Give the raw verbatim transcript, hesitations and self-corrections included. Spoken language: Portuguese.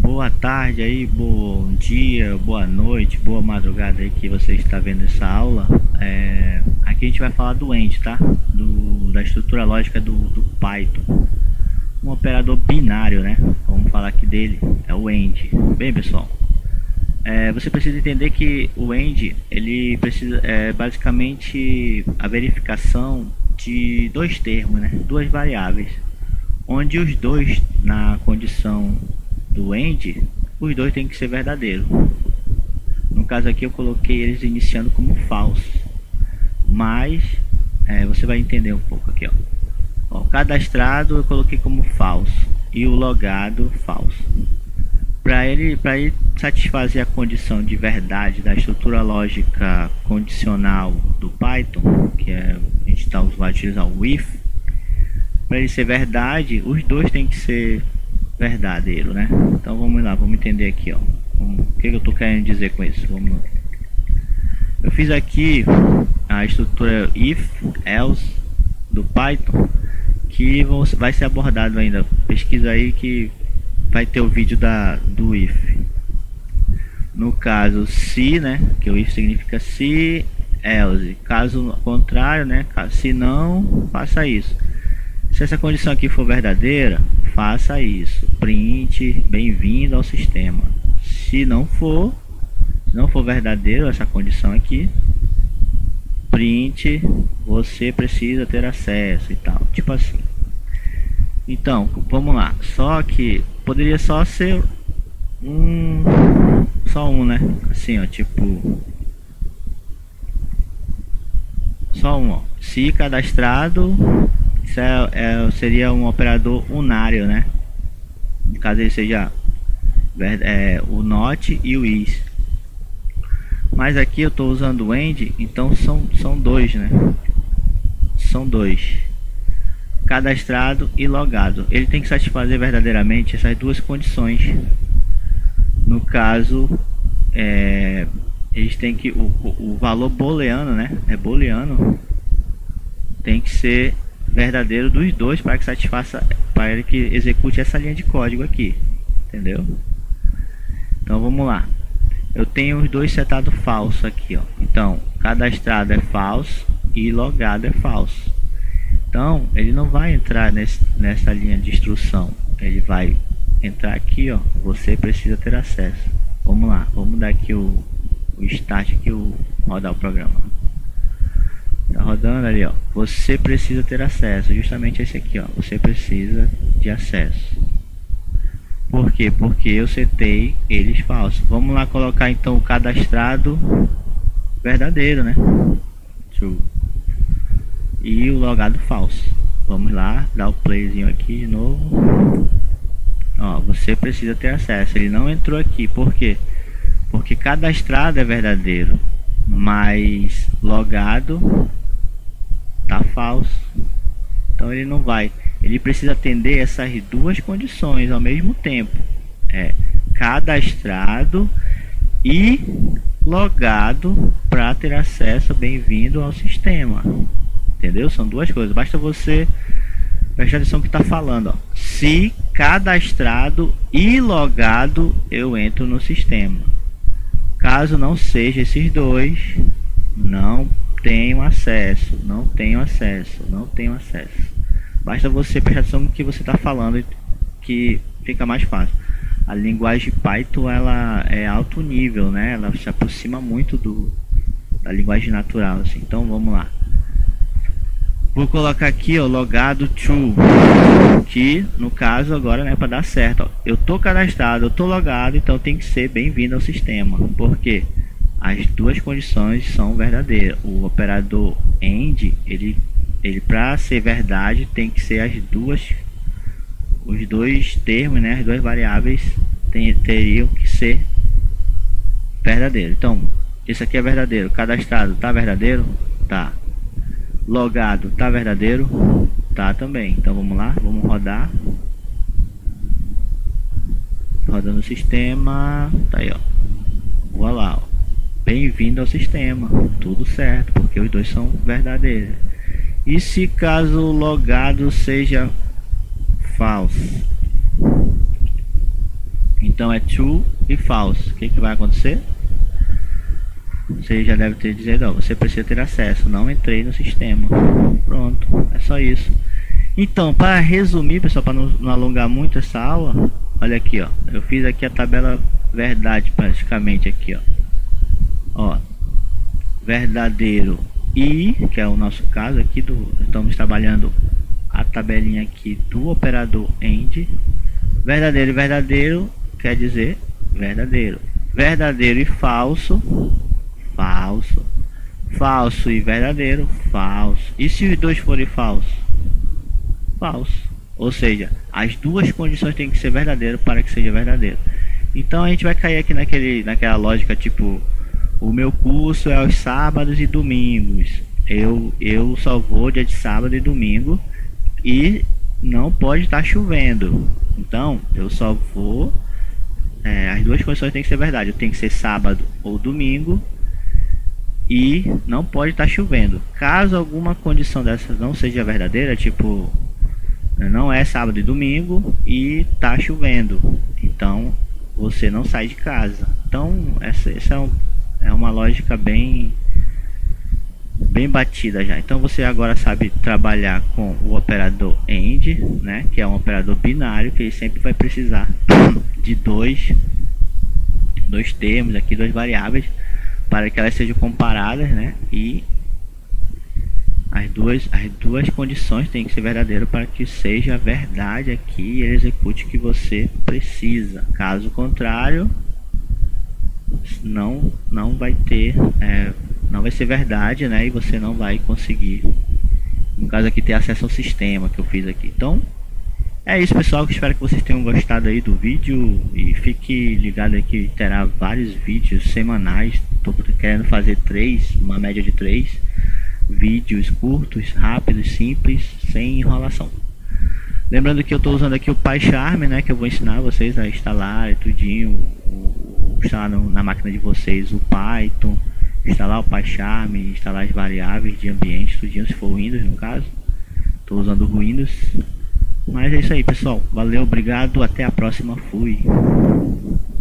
Boa tarde aí, bom dia, boa noite, boa madrugada aí que você está vendo essa aula. É, aqui a gente vai falar do AND, tá? Do, da estrutura lógica do, do Python. Um operador binário, né? Vamos falar aqui dele, é o AND. Bem, pessoal, é, você precisa entender que o AND, ele precisa, é basicamente a verificação de dois termos, né? Duas variáveis, onde os dois, na condição do AND, os dois têm que ser verdadeiros. No caso aqui eu coloquei eles iniciando como false, mas é, você vai entender um pouco aqui, ó. Ó, o cadastrado eu coloquei como false e o logado false. Para ele, para ele satisfazer a condição de verdade da estrutura lógica condicional do Python, que é, a gente tá, vai utilizar o if, para ele ser verdade, os dois têm que ser verdadeiro, né? Então vamos lá, vamos entender aqui, ó. O que eu estou querendo dizer com isso? Vamos... Eu fiz aqui a estrutura if, else do Python, que vai ser abordado ainda. Pesquisa aí que vai ter o vídeo da do if. No caso, se, né? Que o if significa se, else. Caso contrário, né? Se não, faça isso. Se essa condição aqui for verdadeira, faça isso. Print, bem-vindo ao sistema. Se não for, se não for verdadeiro essa condição aqui, print, você precisa ter acesso e tal. Tipo assim. Então, vamos lá. Só que poderia só ser um, só um, né? Assim, ó, tipo, só um, ó. Se cadastrado. Isso é, é, seria um operador unário, né? Caso ele seja é, o not e o is. Mas aqui eu estou usando o AND, então são, são dois, né? São dois. Cadastrado e logado. Ele tem que satisfazer verdadeiramente essas duas condições. No caso, é, eles têm que o, o valor booleano, né? É booleano. Tem que ser verdadeiro dos dois para que satisfaça, para ele que execute essa linha de código aqui, entendeu? Então vamos lá. Eu tenho os dois setados falso aqui, ó. Então cadastrado é falso e logado é falso. Então ele não vai entrar nesse, nessa linha de instrução. Ele vai entrar aqui, ó. Você precisa ter acesso. Vamos lá. Vamos dar aqui o, o start aqui, o rodar o programa. Tá rodando ali, ó. Você precisa ter acesso. Justamente esse aqui, ó. Você precisa de acesso. Por quê? Porque eu setei eles falsos. Vamos lá colocar então o cadastrado verdadeiro, né? True. E o logado falso. Vamos lá, dar o playzinho aqui de novo. Ó, você precisa ter acesso. Ele não entrou aqui. Por quê? Porque cadastrado é verdadeiro, mas logado tá falso. Então ele não vai. Ele precisa atender essas duas condições ao mesmo tempo. É cadastrado e logado para ter acesso. Bem-vindo ao sistema. Entendeu? São duas coisas. Basta você prestar atenção no que está falando. Ó. Se cadastrado e logado, eu entro no sistema. Caso não seja esses dois, não tenho acesso, não tenho acesso, não tenho acesso. Basta você prestar atenção no que você está falando, que fica mais fácil. A linguagem Python, ela é alto nível, né? Ela se aproxima muito do, da linguagem natural, assim. Então vamos lá. Vou colocar aqui, ó, logado true, que no caso agora, né, para dar certo, ó, eu tô cadastrado, eu tô logado, então tem que ser bem-vindo ao sistema. Por quê? As duas condições são verdadeiras. O operador AND, ele, ele para ser verdade, tem que ser as duas, os dois termos, né, as duas variáveis tem, teriam que ser verdadeiro. Então, isso aqui é verdadeiro. Cadastrado tá verdadeiro? Tá. Logado tá verdadeiro? Tá também. Então vamos lá, vamos rodar. Rodando o sistema. Tá aí, ó. Vou lá, ó. Bem-vindo ao sistema. Tudo certo, porque os dois são verdadeiros. E se caso o logado seja falso? Então é true e false. O que, que vai acontecer? Você já deve ter dizendo, ó, você precisa ter acesso, não entrei no sistema. Pronto, é só isso. Então, para resumir, pessoal, para não, não alongar muito essa aula, olha aqui, ó, eu fiz aqui a tabela verdade praticamente aqui, ó. Ó, verdadeiro e, que é o nosso caso aqui do, estamos trabalhando a tabelinha aqui do operador AND. Verdadeiro e verdadeiro quer dizer verdadeiro. Verdadeiro e falso, falso. Falso e verdadeiro, falso. E se os dois forem falsos? Falso. Ou seja, as duas condições têm que ser verdadeiro para que seja verdadeiro. Então a gente vai cair aqui naquele, naquela lógica tipo, o meu curso é aos sábados e domingos. Eu, eu só vou dia de sábado e domingo e não pode estar chovendo. Então eu só vou, é, as duas condições têm que ser verdade. Eu tenho que ser sábado ou domingo e não pode estar chovendo. Caso alguma condição dessas não seja verdadeira, tipo, não é sábado e domingo e tá chovendo, então você não sai de casa. Então essa, essa é, um, é uma lógica bem bem batida já. Então você agora sabe trabalhar com o operador AND, né, que é um operador binário, que ele sempre vai precisar de dois dois termos aqui, duas variáveis, para que elas sejam comparadas, né, e as duas, as duas condições têm que ser verdadeiras para que seja verdade aqui e ele execute o que você precisa. Caso contrário, não, não vai ter, é, não vai ser verdade, né? E você não vai conseguir, no caso aqui, ter acesso ao sistema que eu fiz aqui. Então, é isso, pessoal. Espero que vocês tenham gostado aí do vídeo e fique ligado aí que terá vários vídeos semanais. Estou querendo fazer três, uma média de três vídeos curtos, rápidos, simples, sem enrolação. Lembrando que eu estou usando aqui o PyCharm, né, que eu vou ensinar vocês a instalar e tudinho, o, o, instalar no, na máquina de vocês o Python, instalar o PyCharm, instalar as variáveis de ambiente, tudinho, se for o Windows no caso. Estou usando o Windows. Mas é isso aí, pessoal. Valeu, obrigado, até a próxima. Fui.